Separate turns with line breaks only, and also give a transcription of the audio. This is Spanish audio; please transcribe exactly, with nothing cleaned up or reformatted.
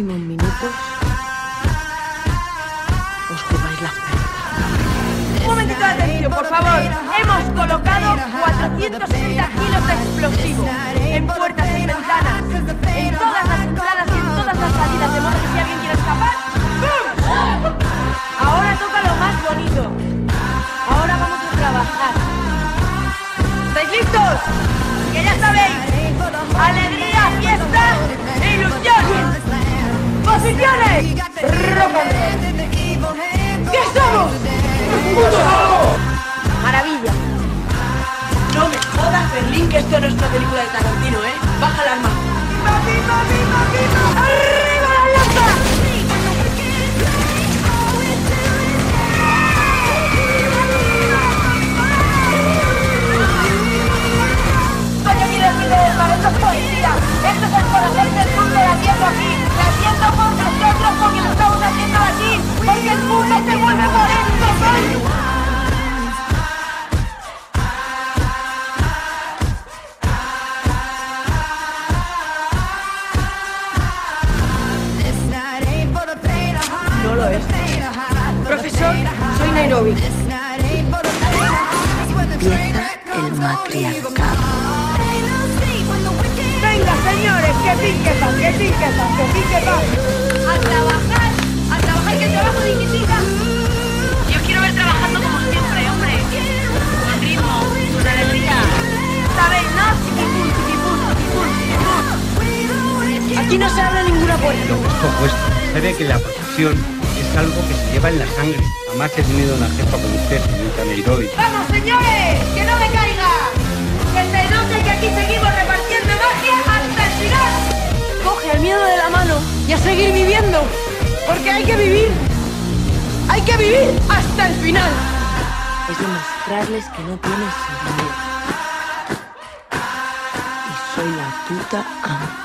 próximos minutos os jugáis la pérdida.
Un momentito de atención, por favor. Hemos colocado cuatrocientos sesenta kilos de explosivo en puertas y ventanas, en todas las entradas y en todas las salidas, de modo que si alguien quiere escapar, ¡pum! Ahora toca lo más bonito. Ahora vamos a trabajar. ¿Estáis listos? Que ya sabéis, alegría, fiesta e ilusión. ¡Posiciones! ¡Rock and roll! ¿Qué somos? Maravilla. No me jodas, Berlín, que esto no es una película de Tarantino, ¿eh? Baja el arma. ¡Viva, viva, viva, viva! ¡Arriba la lanza! Coño, mira, mira, esto es poesía. Esto es el corazón del mundo latiendo aquí. Latiendo por nosotros porque lo estamos haciendo aquí. Porque el mundo se vuelve por esto, coño. No lo es. Profesor, soy Nairobi.
Empieza el matriarcado.
Venga, señores, que pique pa, que pique pa, que pique pa. A trabajar, a trabajar, que el trabajo dignifica. Yo quiero ver trabajando como siempre, hombre. Con ritmo, con alegría. ¿Sabéis, no? Chiquipum, chiquipum, chiquipum, chiquipum. Aquí no se abre ninguna puerta.
Lo opuesto. Se ve que la profesión es algo que se lleva en la sangre. Jamás he tenido una jefa como usted, señorita Nairobi.
¡Vamos, señores! ¡Que no me caiga! ¡Que se note que aquí seguimos repartiendo magia hasta el final! Coge el miedo de la mano y a seguir viviendo. Porque hay que vivir. Hay que vivir hasta el final.
Es demostrarles que no tienes miedo. Y soy la puta amo.